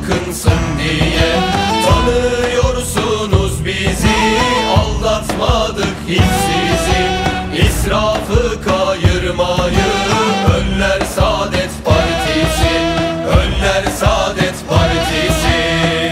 yakınsın diye. Tanıyorsunuz bizi, aldatmadık hiç sizi. İsrafı kayırmayı önler Saadet Partisi, önler Saadet Partisi.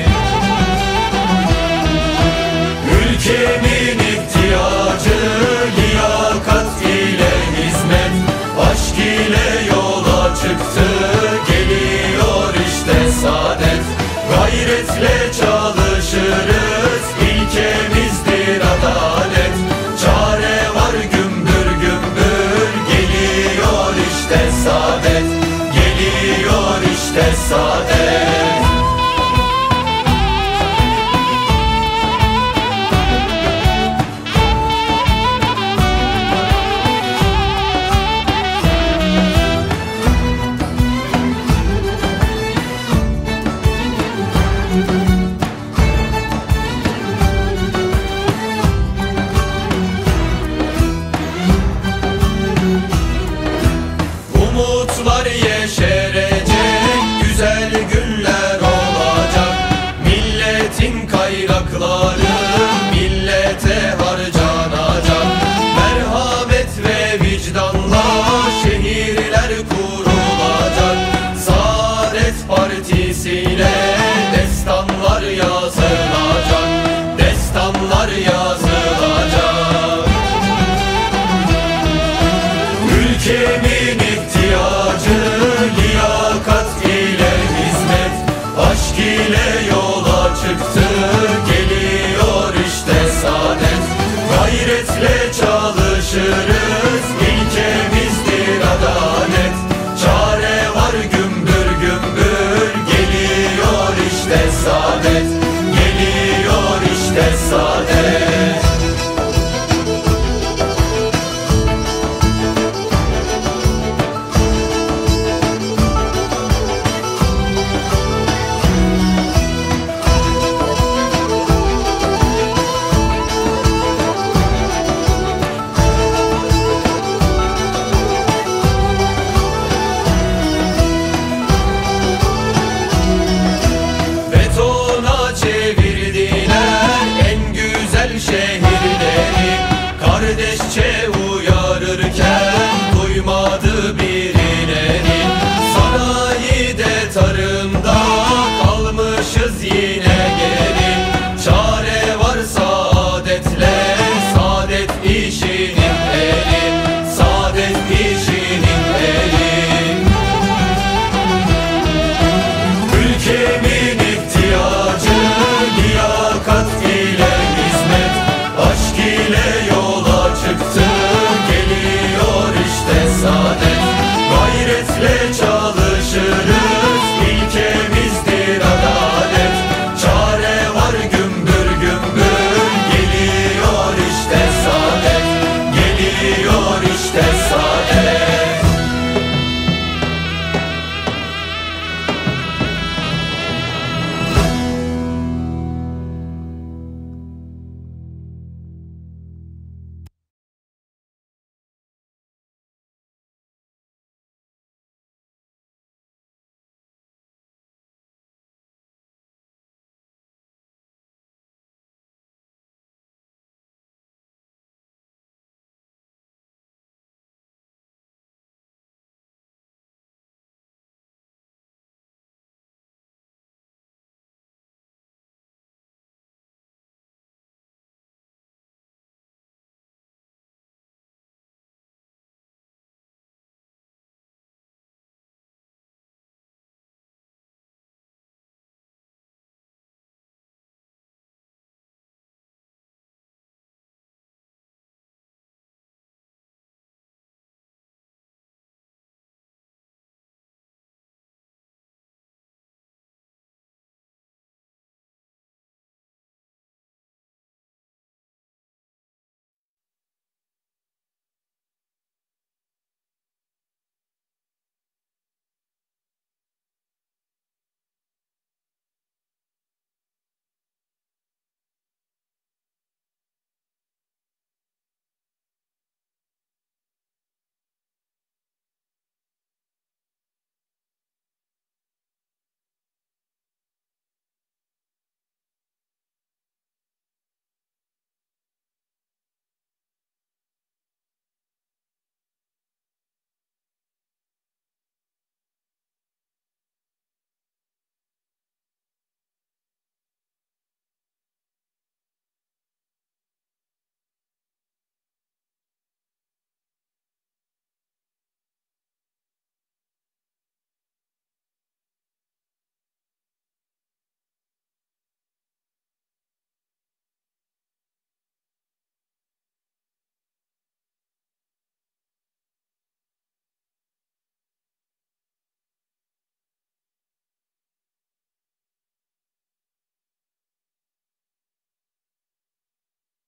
Ülkemin ihtiyacı liyakat ile hizmet, aşk ile yola çıktı, geliyor işte saadet. Gayretle çalışırız, ilkemizdir adalet. Çare var gümbür gümbür, geliyor işte saadet, geliyor işte saadet. Umutlar yeşerecek, güzel günler olacak. Milletin kaynakları millete harcanacak. Merhamet ve vicdanla şehirler kurulacak. Saadet Partisi'yle destanlar yazılacak, destanlar yazılacak. Ülkemin ihtiyacı liyakat ile hizmet, aşk ile yola çıktı, geliyor işte saadet. Gayretle çalışırız, ilkemizdir adalet. Çare var gümbür gümbür, geliyor işte saadet, geliyor işte saadet. Çevirdiler en güzel şey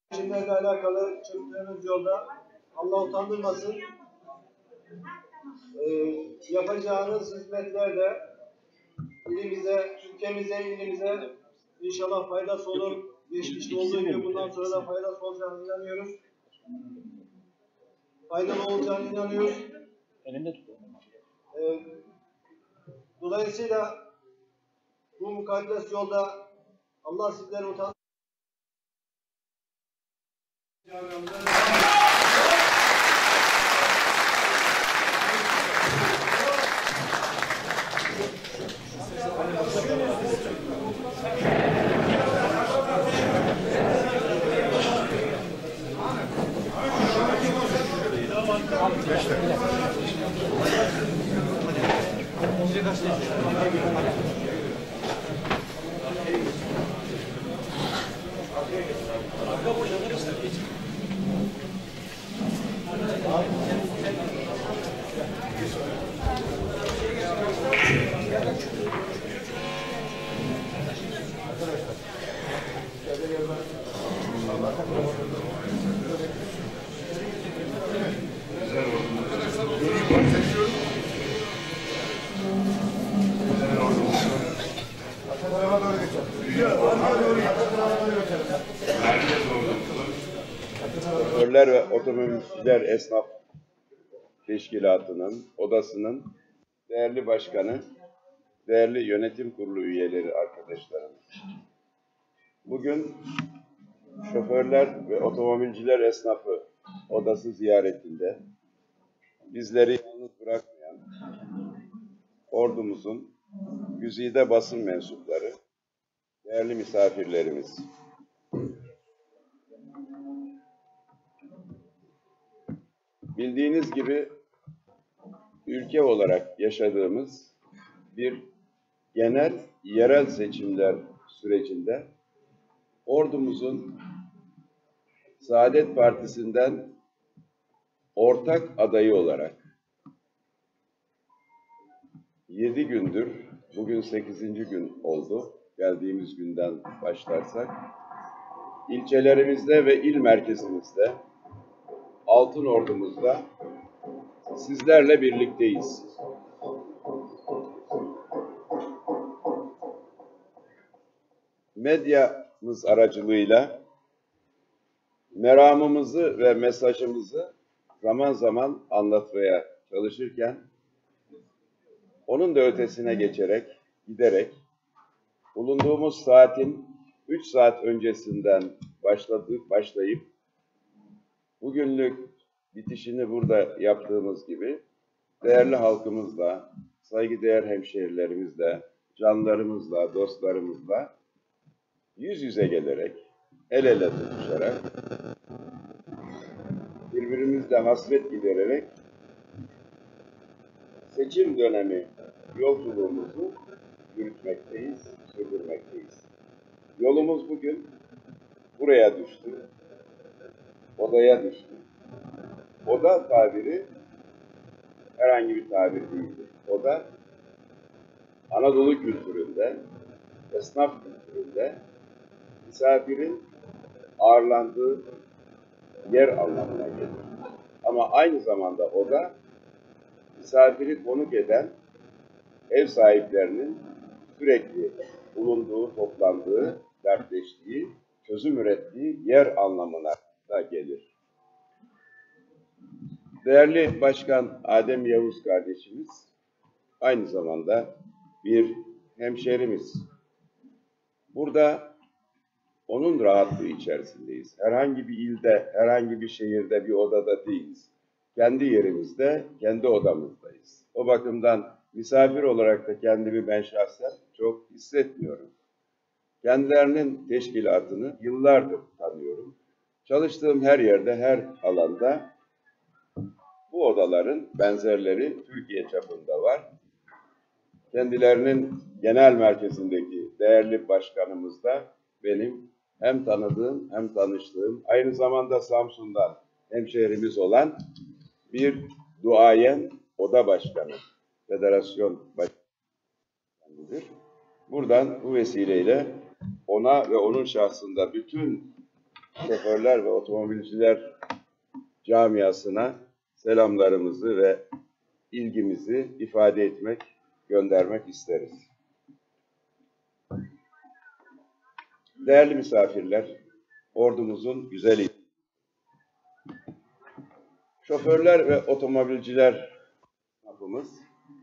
Seçimlerle alakalı çıktığımız yolda Allah utandırmasın. Yapacağınız hizmetlerde ilimize, ülkemize, ilimize inşallah faydası olur. Geçmişte olduğu gibi bundan sonra da faydası olacağına inanıyoruz. Faydalı olacağına inanıyoruz. Dolayısıyla bu mukaddes yolda Allah sizleri utandırmasın. Şoförler ve Otomobilciler Esnaf Teşkilatı'nın, odasının değerli başkanı, değerli yönetim kurulu üyeleri, arkadaşlarım. Bugün Şoförler ve Otomobilciler Esnafı Odası ziyaretinde bizleri yalnız bırakmayan ordumuzun güzide basın mensupları, değerli misafirlerimiz. Bildiğiniz gibi ülke olarak yaşadığımız bir genel yerel seçimler sürecinde ordumuzun Saadet Partisi'nden ortak adayı olarak 7 gündür, bugün 8. gün oldu, geldiğimiz günden başlarsak, ilçelerimizde ve il merkezimizde, Altın Ordumuzda sizlerle birlikteyiz. Medyamız aracılığıyla meramımızı ve mesajımızı zaman zaman anlatmaya çalışırken, onun da ötesine giderek, bulunduğumuz saatin 3 saat öncesinden başlayıp, bugünlük bitişini burada yaptığımız gibi, değerli halkımızla, saygıdeğer hemşehrilerimizle, canlarımızla, dostlarımızla yüz yüze gelerek, el ele tutuşarak, birbirimizle hasret gidererek seçim dönemi yolculuğumuzu yürütmekteyiz, sürdürmekteyiz. Yolumuz bugün buraya düştü, odaya düştü. Oda tabiri herhangi bir tabir değildir. Oda, Anadolu kültüründe, esnaf kültüründe misafirin ağırlandığı yer anlamına gelir. Ama aynı zamanda oda, misafiri konuk eden ev sahiplerinin sürekli bulunduğu, toplandığı, dertleştiği, çözüm ürettiği yer anlamına da gelir. Değerli Başkan Adem Yavuz kardeşimiz, aynı zamanda bir hemşehrimiz. Burada onun rahatlığı içerisindeyiz. Herhangi bir ilde, herhangi bir şehirde, bir odada değiliz. Kendi yerimizde, kendi odamızdayız. O bakımdan misafir olarak da kendimi ben şahsen çok hissetmiyorum. Kendilerinin teşkilatını yıllardır tanıyorum. Çalıştığım her yerde, her alanda bu odaların benzerleri Türkiye çapında var. Kendilerinin genel merkezindeki değerli başkanımız da benim hem tanıdığım hem tanıştığım, aynı zamanda Samsun'dan hemşehrimiz olan bir duayen oda başkanı, federasyon başkanıdır. Buradan bu vesileyle ona ve onun şahsında bütün şoförler ve otomobilciler camiasına selamlarımızı ve ilgimizi ifade etmek, göndermek isteriz. Değerli misafirler, ordumuzun güzeli, şoförler ve otomobilciler sınıfımız,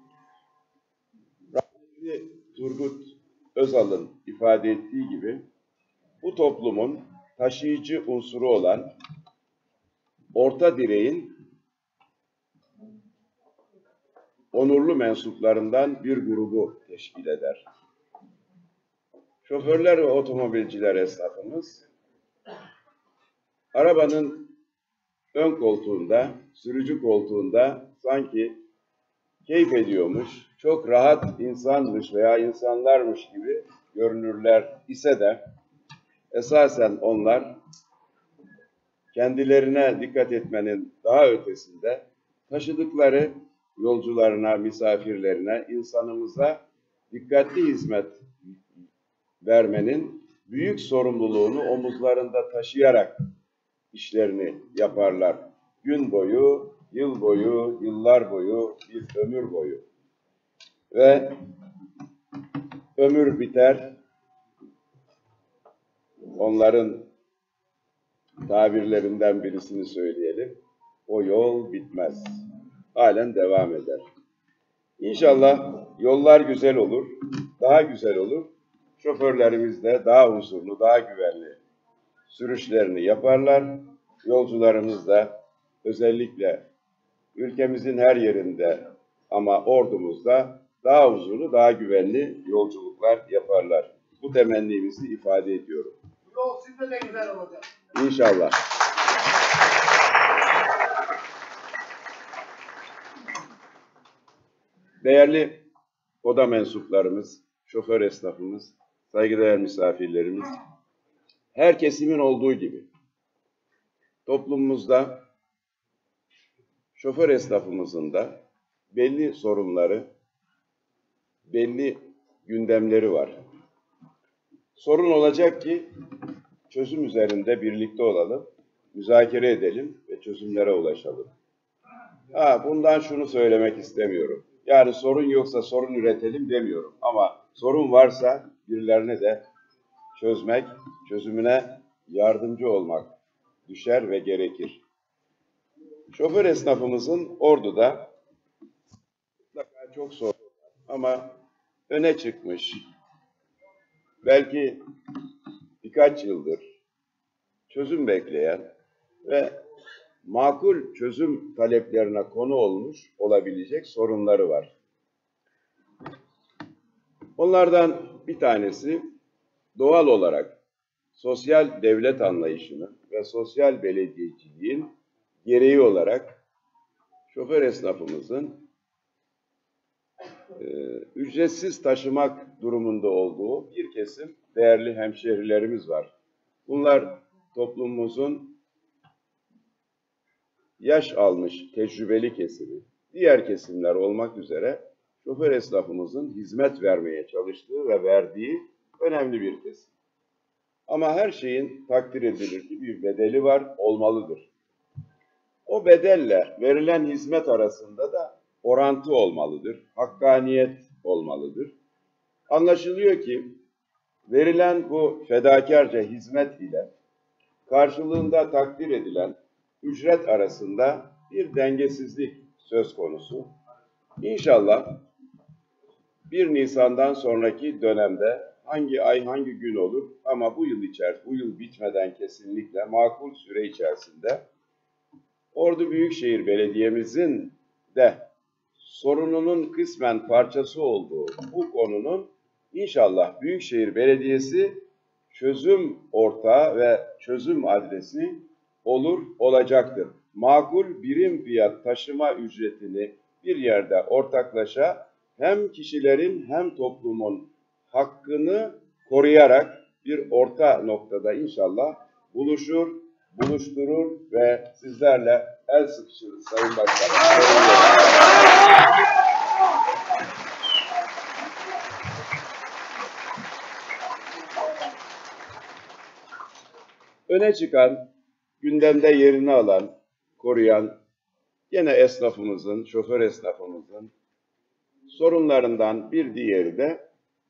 rahmetli Turgut Özal'ın ifade ettiği gibi bu toplumun taşıyıcı unsuru olan orta direğin onurlu mensuplarından bir grubu teşkil eder. Şoförler ve otomobilciler esnafımız, arabanın ön koltuğunda, sürücü koltuğunda sanki keyif ediyormuş, çok rahat insanmış veya insanlarmış gibi görünürler ise de esasen onlar kendilerine dikkat etmenin daha ötesinde taşıdıkları yolcularına, misafirlerine, insanımıza dikkatli hizmet vermenin büyük sorumluluğunu omuzlarında taşıyarak işlerini yaparlar. Gün boyu, yıl boyu, yıllar boyu, bir ömür boyu. Ve ömür biter, onların tabirlerinden birisini söyleyelim. O yol bitmez. Halen devam eder. İnşallah yollar güzel olur, daha güzel olur. Şoförlerimiz de daha huzurlu, daha güvenli sürüşlerini yaparlar. Yolcularımız da özellikle ülkemizin her yerinde ama ordumuzda daha huzurlu, daha güvenli yolculuklar yaparlar. Bu temennimizi ifade ediyorum. Yol sizde de güzel olacak. İnşallah. Değerli oda mensuplarımız, şoför esnafımız, saygıdeğer misafirlerimiz, her kesimin olduğu gibi toplumumuzda şoför esnafımızın da belli sorunları, belli gündemleri var. Sorun olacak ki çözüm üzerinde birlikte olalım, müzakere edelim ve çözümlere ulaşalım. Bundan şunu söylemek istemiyorum. Yani sorun yoksa sorun üretelim demiyorum. Ama sorun varsa birilerine de çözmek, çözümüne yardımcı olmak düşer ve gerekir. Şoför esnafımızın Ordu'da mutlaka çok sorun var ama öne çıkmış, belki birkaç yıldır çözüm bekleyen ve makul çözüm taleplerine konu olmuş olabilecek sorunları var. Onlardan bir tanesi doğal olarak sosyal devlet anlayışının ve sosyal belediyeciliğin gereği olarak şoför esnafımızın ücretsiz taşımak durumunda olduğu bir kesim değerli hemşehrilerimiz var. Bunlar toplumumuzun yaş almış tecrübeli kesimi, diğer kesimler olmak üzere şoför esnafımızın hizmet vermeye çalıştığı ve verdiği önemli bir kesim. Ama her şeyin takdir edilir ki bir bedeli var, olmalıdır. O bedelle verilen hizmet arasında da orantı olmalıdır, hakkaniyet olmalıdır. Anlaşılıyor ki verilen bu fedakarca hizmet ile karşılığında takdir edilen ücret arasında bir dengesizlik söz konusu. İnşallah 1 Nisan'dan sonraki dönemde hangi ay hangi gün olur ama bu yıl bitmeden kesinlikle makul süre içerisinde Ordu Büyükşehir Belediye'mizin de sorununun kısmen parçası olduğu bu konunun inşallah Büyükşehir Belediyesi çözüm ortağı ve çözüm adresi olacaktır. Makul birim fiyat taşıma ücretini bir yerde ortaklaşa hem kişilerin hem toplumun hakkını koruyarak bir orta noktada inşallah buluşturur ve sizlerle el sıkışırız Sayın Başkanım. öne çıkan, gündemde yerini alan, koruyan, gene esnafımızın, şoför esnafımızın sorunlarından bir diğeri de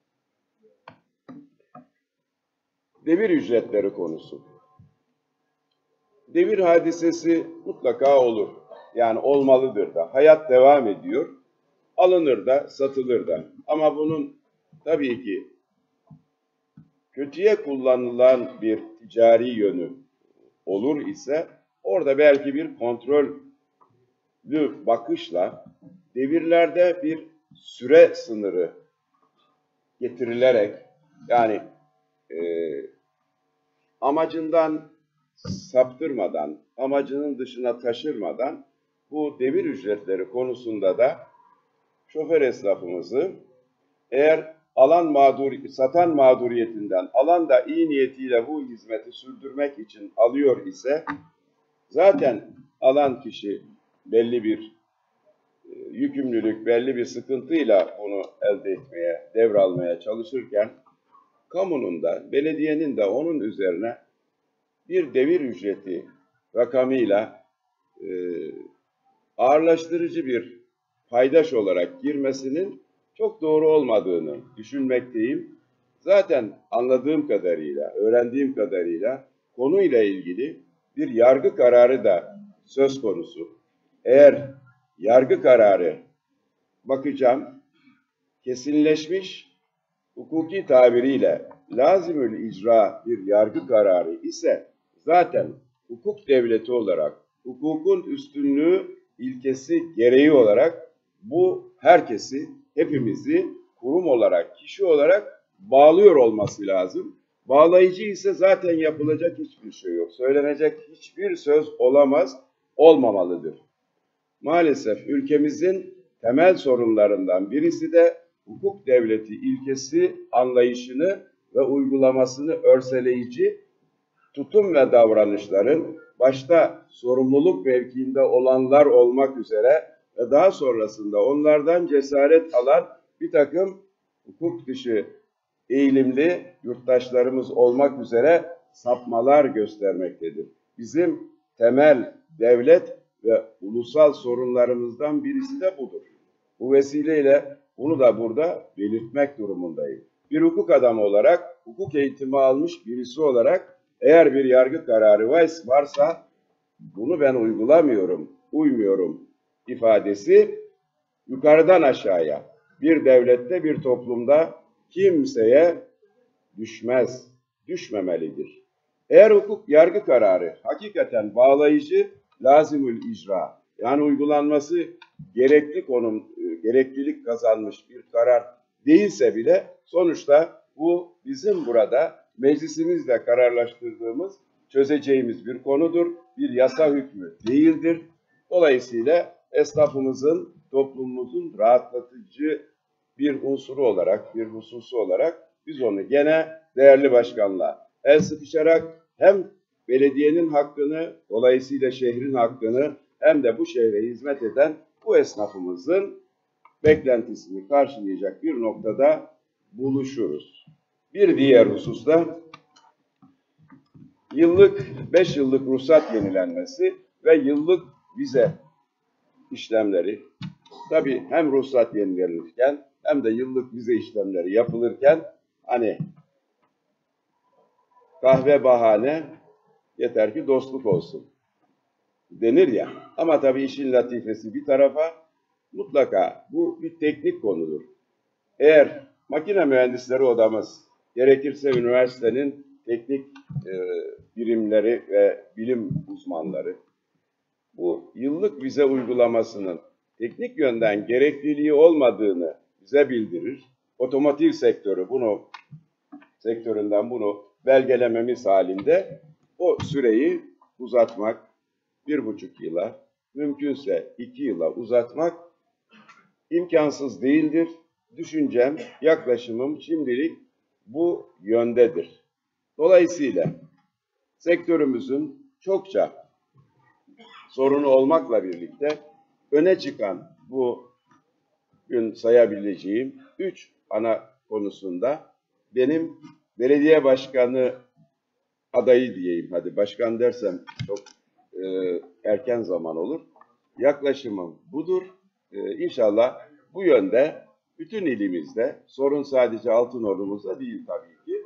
devir ücretleri konusu. Devir hadisesi mutlaka olur. Yani olmalıdır da. Hayat devam ediyor. Alınır da, satılır da. Ama bunun tabii ki kötüye kullanılan bir ticari yönü olur ise orada belki bir kontrollü bakışla devirlerde bir süre sınırı getirilerek yani amacından saptırmadan, amacının dışına taşırmadan bu devir ücretleri konusunda da şoför esnafımızı eğer satan mağduriyetinden alan da iyi niyetiyle bu hizmeti sürdürmek için alıyor ise zaten alan kişi belli bir yükümlülük, belli bir sıkıntıyla bunu elde etmeye, devralmaya çalışırken kamunun da, belediyenin de onun üzerine bir devir ücreti rakamıyla ağırlaştırıcı bir paydaş olarak girmesinin çok doğru olmadığını düşünmekteyim. Zaten anladığım kadarıyla, öğrendiğim kadarıyla konuyla ilgili bir yargı kararı da söz konusu. Eğer yargı kararı bakacağım kesinleşmiş hukuki tabiriyle lazimül icra bir yargı kararı ise zaten hukuk devleti olarak, hukukun üstünlüğü ilkesi gereği olarak bu herkesi, hepimizi kurum olarak, kişi olarak bağlıyor olması lazım. Bağlayıcı ise zaten yapılacak hiçbir şey yok. Söylenecek hiçbir söz olamaz, olmamalıdır. Maalesef ülkemizin temel sorunlarından birisi de hukuk devleti ilkesi anlayışını ve uygulamasını örseleyici tutum ve davranışların başta sorumluluk mevkiinde olanlar olmak üzere ve daha sonrasında onlardan cesaret alan bir takım hukuk dışı eğilimli yurttaşlarımız olmak üzere sapmalar göstermektedir. Bizim temel devlet ve ulusal sorunlarımızdan birisi de budur. Bu vesileyle bunu da burada belirtmek durumundayım. Bir hukuk adamı olarak, hukuk eğitimi almış birisi olarak eğer bir yargı kararı varsa bunu ben uygulamıyorum, uymuyorum ifadesi yukarıdan aşağıya bir devlette, bir toplumda kimseye düşmez, düşmemelidir. Eğer hukuk yargı kararı hakikaten bağlayıcı, lazimül icra yani uygulanması gereklilik kazanmış bir karar değilse bile sonuçta bu bizim burada meclisimizle kararlaştırdığımız, çözeceğimiz bir konudur. Bir yasa hükmü değildir. Dolayısıyla esnafımızın, toplumumuzun rahatlatıcı bir unsuru olarak, bir hususu olarak biz onu gene değerli başkanla el sıkışarak hem belediyenin hakkını, dolayısıyla şehrin hakkını hem de bu şehre hizmet eden bu esnafımızın beklentisini karşılayacak bir noktada buluşuruz. Bir diğer hususta 5 yıllık ruhsat yenilenmesi ve yıllık vize işlemleri. Tabii hem ruhsat yenilenirken hem de yıllık vize işlemleri yapılırken hani kahve bahane yeter ki dostluk olsun denir ya. Ama tabii işin latifesi bir tarafa mutlaka bu bir teknik konudur. Eğer makine mühendisleri odamız gerekirse üniversitenin teknik birimleri ve bilim uzmanları bu yıllık vize uygulamasının teknik yönden gerekliliği olmadığını bize bildirir. Otomotiv sektöründen bunu belgelememiz halinde o süreyi uzatmak 1,5 yıla, mümkünse 2 yıla uzatmak imkansız değildir. Düşüncem, yaklaşımım şimdilik bu yöndedir. Dolayısıyla sektörümüzün çokça sorunu olmakla birlikte öne çıkan bu gün sayabileceğim 3 ana konusunda benim belediye başkanı adayı diyeyim, hadi başkan dersem çok erken zaman olur. Yaklaşımım budur. İnşallah bu yönde bütün ilimizde, sorun sadece Altınordu'muzda değil tabii ki.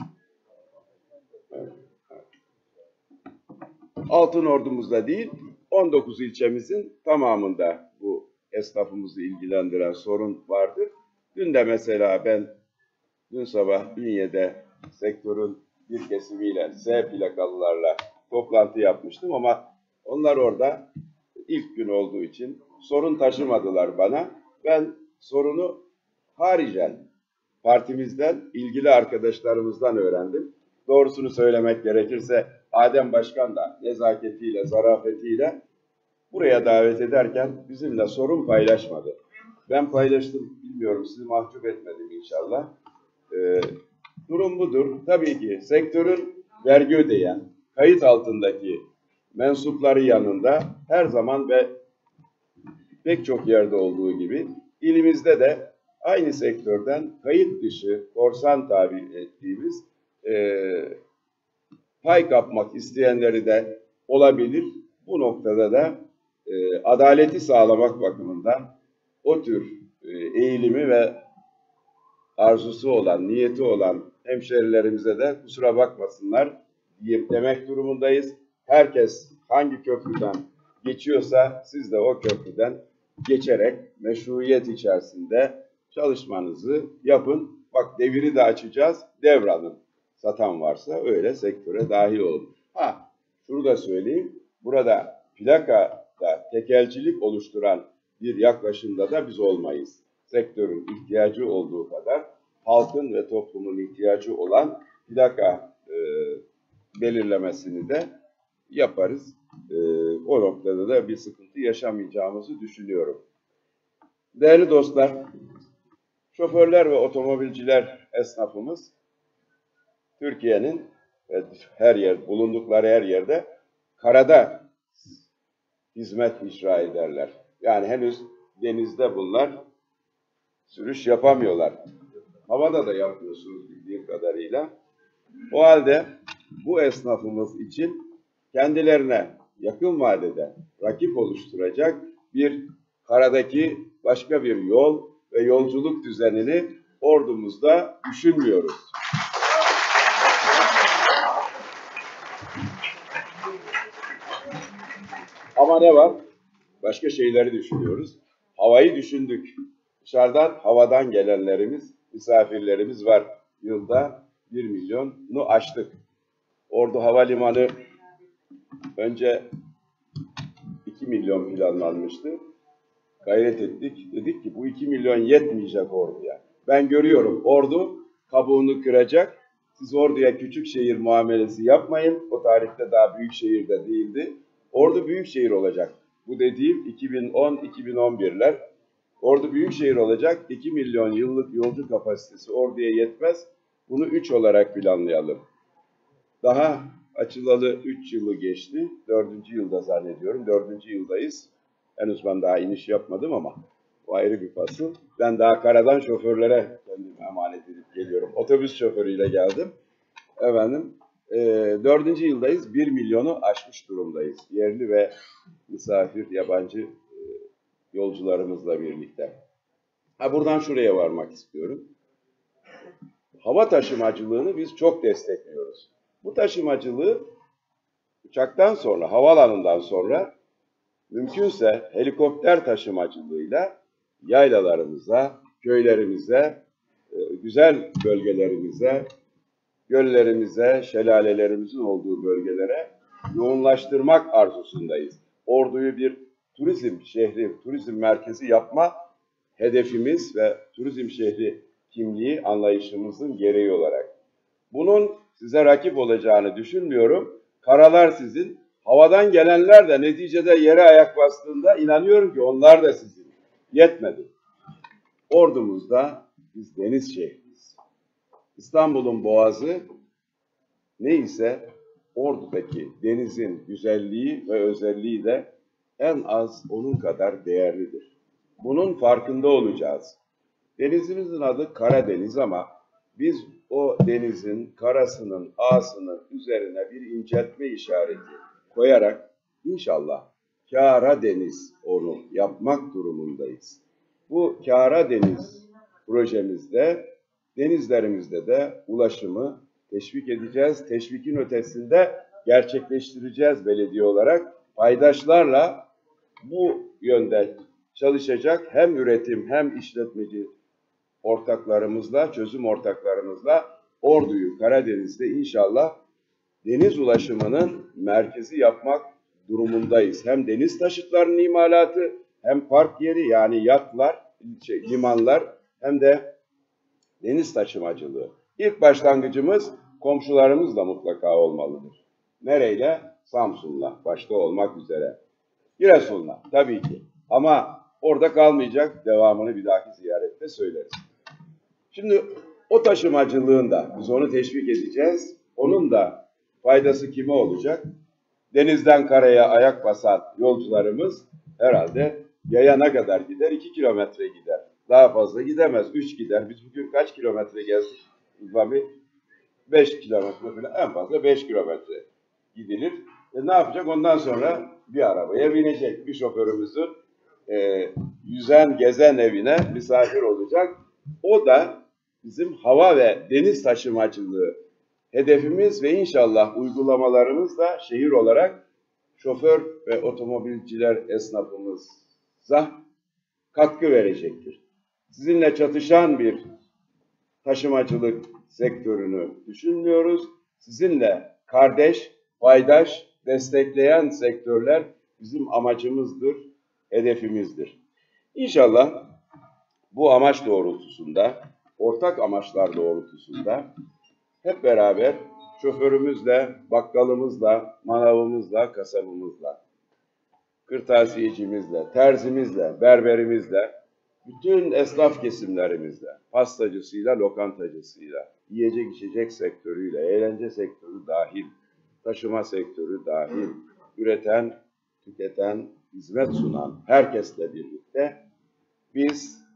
Altınordu'muzda değil, 19 ilçemizin tamamında bu esnafımızı ilgilendiren sorun vardır. Dün de mesela ben dün sabah Ünye'de sektörün bir kesimiyle, S plakalılarla toplantı yapmıştım ama onlar orada ilk gün olduğu için sorun taşımadılar bana. Ben sorunu haricen partimizden, ilgili arkadaşlarımızdan öğrendim. Doğrusunu söylemek gerekirse Adem Başkan da nezaketiyle, zarafetiyle buraya davet ederken bizimle sorun paylaşmadı. Ben paylaştım, bilmiyorum, sizi mahcup etmedim inşallah. Durum budur. Tabii ki sektörün vergi ödeyen, kayıt altındaki mensupları yanında her zaman ve pek çok yerde olduğu gibi ilimizde de aynı sektörden kayıt dışı, korsan tabir ettiğimiz pay kapmak isteyenleri de olabilir. Bu noktada da adaleti sağlamak bakımından o tür eğilimi ve arzusu olan, niyeti olan hemşerilerimize de kusura bakmasınlar demek durumundayız. Herkes hangi köprüden geçiyorsa siz de o köprüden geçerek meşruiyet içerisinde çalışmanızı yapın. Bak, deviri de açacağız, devralın. Satan varsa öyle sektöre dahil olun. Şunu da söyleyeyim, burada plakada tekelcilik oluşturan bir yaklaşımda da biz olmayız. Sektörün ihtiyacı olduğu kadar halkın ve toplumun ihtiyacı olan plaka belirlemesini de yaparız. O noktada da bir sıkıntı yaşamayacağımızı düşünüyorum. Değerli dostlar, şoförler ve otomobilciler esnafımız Türkiye'nin her yer, bulundukları her yerde karada hizmet icra ederler. Yani henüz denizde bunlar sürüş yapamıyorlar. Havada da yapıyorsunuz bildiğim kadarıyla. O halde bu esnafımız için kendilerine yakın vadede rakip oluşturacak bir karadaki başka bir yol ve yolculuk düzenini ordumuzda düşünmüyoruz. Ama ne var? Başka şeyleri düşünüyoruz. Havayı düşündük. Dışarıdan, havadan gelenlerimiz, misafirlerimiz var. Yılda 1 milyonu aştık. Ordu Havalimanı önce 2 milyon planlanmıştı. Gayret ettik. Dedik ki bu 2 milyon yetmeyecek orduya. Ben görüyorum, ordu kabuğunu kıracak. Siz orduya küçük şehir muamelesi yapmayın. O tarihte daha büyük şehirde değildi. Ordu büyük şehir olacak. Bu dediğim 2010-2011'ler. Ordu büyük şehir olacak. 2 milyon yıllık yolcu kapasitesi orduya yetmez. Bunu 3 olarak planlayalım. Daha açılalı 3 yılı geçti. 4. yılda zannediyorum. 4. yıldayız. Henüz ben daha iniş yapmadım ama o ayrı bir fasıl. Ben daha karadan şoförlere kendimi emanet edip geliyorum. Otobüs şoförüyle geldim. Efendim, 4. yıldayız. 1 milyonu aşmış durumdayız. Yerli ve misafir, yabancı yolcularımızla birlikte. Buradan şuraya varmak istiyorum. Hava taşımacılığını biz çok destekliyoruz. Bu taşımacılığı uçaktan sonra, havaalanından sonra mümkünse helikopter taşımacılığıyla yaylalarımıza, köylerimize, güzel bölgelerimize, göllerimize, şelalelerimizin olduğu bölgelere yoğunlaştırmak arzusundayız. Ordu'yu bir turizm şehri, turizm merkezi yapma hedefimiz ve turizm şehri kimliği anlayışımızın gereği olarak. Bunun size rakip olacağını düşünmüyorum. Karalar sizin, havadan gelenler de neticede yere ayak bastığında inanıyorum ki onlar da sizin. Yetmedi. Ordumuzda biz deniz şehriyiz. İstanbul'un boğazı neyse Ordu'daki denizin güzelliği ve özelliği de en az onun kadar değerlidir. Bunun farkında olacağız. Denizimizin adı Karadeniz ama biz o denizin, karasının, ağasının üzerine bir inceltme işareti koyarak inşallah Kâra Deniz onu yapmak durumundayız. Bu Kâra Deniz projemizde, denizlerimizde de ulaşımı teşvik edeceğiz. Teşvikin ötesinde gerçekleştireceğiz belediye olarak. Paydaşlarla bu yönde çalışacak hem üretim hem işletmeci ortaklarımızla, çözüm ortaklarımızla Ordu'yu Karadeniz'de inşallah deniz ulaşımının merkezi yapmak durumundayız. Hem deniz taşıtlarının imalatı hem park yeri yani yatlar, limanlar hem de deniz taşımacılığı. İlk başlangıcımız komşularımızla mutlaka olmalıdır. Nereyle? Samsun'la başta olmak üzere. Giresun'la tabii ki. Ama orada kalmayacak. Devamını bir dahaki ziyarette söyleriz. Şimdi o taşımacılığın da biz onu teşvik edeceğiz. Onun da faydası kime olacak? Denizden karaya ayak basan yolcularımız herhalde yaya ne kadar gider? 2 kilometre gider. Daha fazla gidemez. 3 gider. Biz bugün kaç kilometre gezdik? Tabii 5 kilometre falan. En fazla 5 kilometre gidilir. Ne yapacak? Ondan sonra bir arabaya binecek. Bir şoförümüzün yüzen, gezen evine misafir olacak. O da bizim hava ve deniz taşımacılığı hedefimiz ve inşallah uygulamalarımız da şehir olarak şoför ve otomobilciler esnafımıza katkı verecektir. Sizinle çatışan bir taşımacılık sektörünü düşünmüyoruz. Sizinle kardeş, paydaş, destekleyen sektörler bizim amacımızdır, hedefimizdir. İnşallah bu amaç doğrultusunda, ortak amaçlar doğrultusunda hep beraber şoförümüzle, bakkalımızla, manavımızla, kasabımızla, kırtasiyecimizle, terzimizle, berberimizle, bütün esnaf kesimlerimizle, pastacısıyla, lokantacısıyla, yiyecek içecek sektörüyle, eğlence sektörü dahil, taşıma sektörü dahil, üreten, tüketen, hizmet sunan herkesle birlikte biz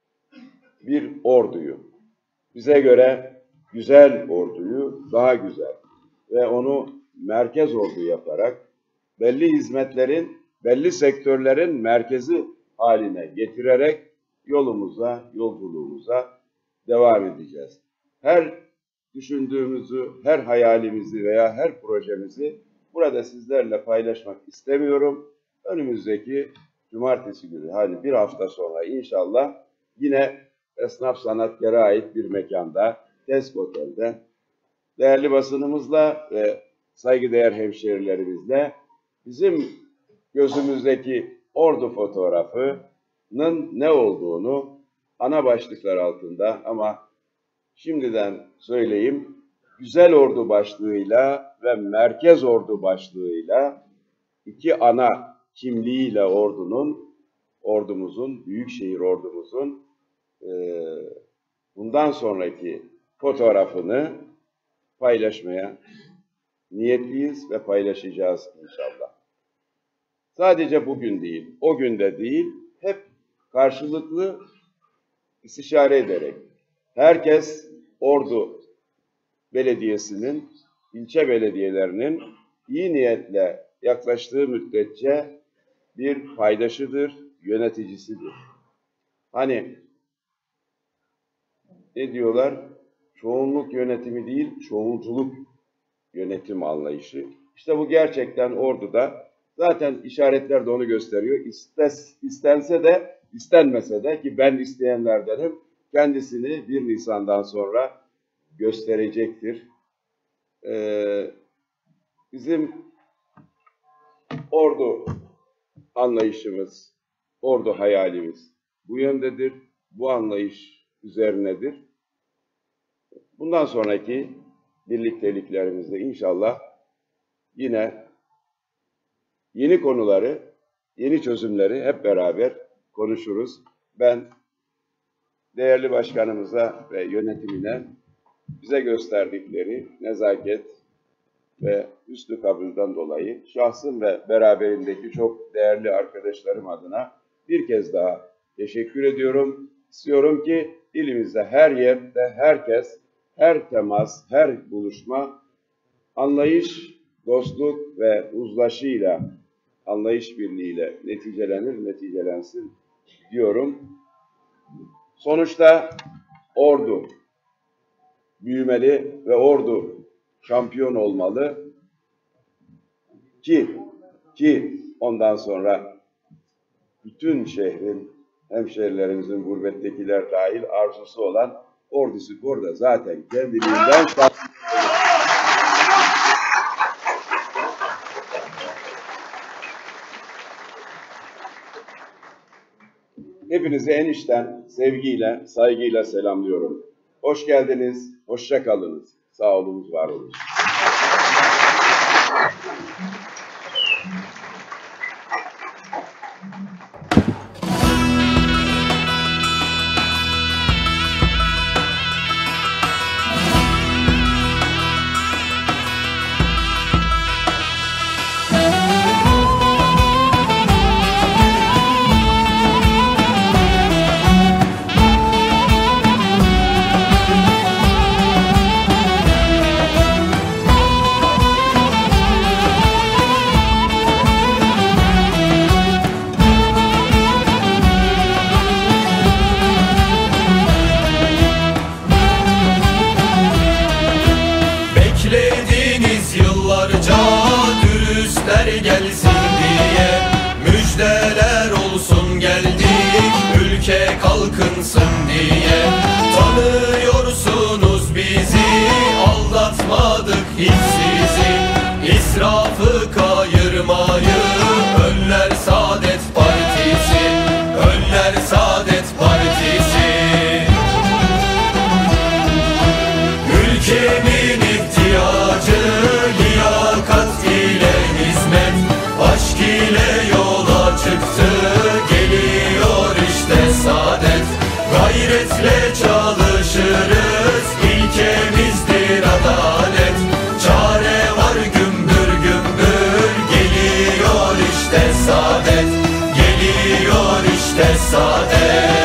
bir orduyu, bize göre güzel orduyu daha güzel ve onu merkez ordu yaparak belli hizmetlerin, belli sektörlerin merkezi haline getirerek yolumuza, yolculuğumuza devam edeceğiz. Her düşündüğümüzü, her hayalimizi veya her projemizi burada sizlerle paylaşmak istemiyorum. Önümüzdeki cumartesi günü, hani bir hafta sonra inşallah yine esnaf sanatkara ait bir mekanda, Tesk Otel'de değerli basınımızla ve saygıdeğer hemşehrilerimizle bizim gözümüzdeki Ordu fotoğrafının ne olduğunu ana başlıklar altında ama şimdiden söyleyeyim, Güzel Ordu başlığıyla ve Merkez Ordu başlığıyla iki ana kimliğiyle ordumuzun, Büyükşehir Ordumuzun bundan sonraki fotoğrafını paylaşmaya niyetliyiz ve paylaşacağız inşallah. Sadece bugün değil, o günde değil, hep karşılıklı istişare ederek herkes Ordu Belediyesi'nin, ilçe belediyelerinin iyi niyetle yaklaştığı müddetçe bir paydaşıdır, yöneticisidir. Hani ne diyorlar? Çoğunluk yönetimi değil, çoğulculuk yönetim anlayışı. İşte bu gerçekten Ordu'da zaten işaretler de onu gösteriyor. İstense de, istenmese de ki ben isteyenlerdenim, kendisini 1 Nisan'dan sonra gösterecektir. Bizim Ordu anlayışımız, Ordu hayalimiz bu yöndedir, bu anlayış üzerinedir. Bundan sonraki birlikteliklerimizde inşallah yine yeni konuları, yeni çözümleri hep beraber konuşuruz. Ben değerli başkanımıza ve yönetimine bize gösterdikleri nezaket ve üstü kabulden dolayı şahsım ve beraberindeki çok değerli arkadaşlarım adına bir kez daha teşekkür ediyorum. İstiyorum ki ilimizde her yerde herkes her temas, her buluşma anlayış, dostluk ve uzlaşıyla, anlayış birliğiyle neticelensin diyorum. Sonuçta ordu büyümeli ve ordu şampiyon olmalı ki ondan sonra bütün şehrin, hemşehrilerimizin, gurbettekiler dahil arzusu olan Ordu Spor da zaten kendiliğinden hepinizi en içten sevgiyle, saygıyla selamlıyorum. Hoş geldiniz, hoşça kalınız. Sağ olunuz, var olunuz. Beklediğiniz yıllarca dürüstler gelsin diye müjdeler olsun geldik, ülke kalkınsın diye. Tanıyorsunuz bizi, aldatmadık hiç sizi. İsrafı kayırmayı önler Saadet Partisi, önler Saadet Partisi. Ülkemin ihtiyacı liyakat ile hizmet, aşk ile yola çıktı, geliyor işte saadet. Gayretle çalışırız, ilkemizdir adalet. Çare var gümbür gümbür, geliyor işte saadet, geliyor işte saadet.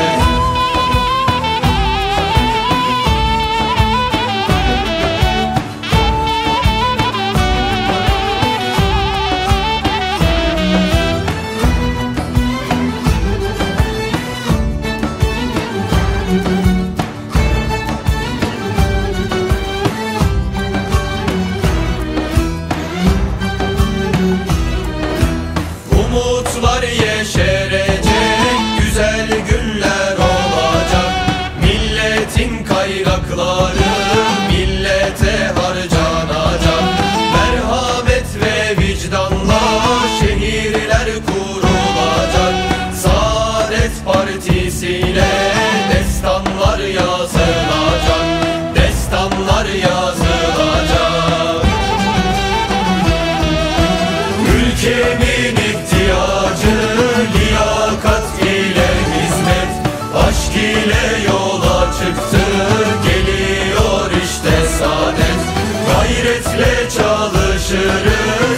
Umutlar yeşerecek, güzel günler olacak. Milletin kaynakları millete harcanacak. Merhamet ve vicdanla şehirler kurulacak. Saadet Partisi'yle destanlar yazılacak, destanlar yazılacak. Ülkemin ihtiyacı liyakat ile hizmet, aşk ile yola çıktı, geliyor işte saadet. Gayretle çalışırız,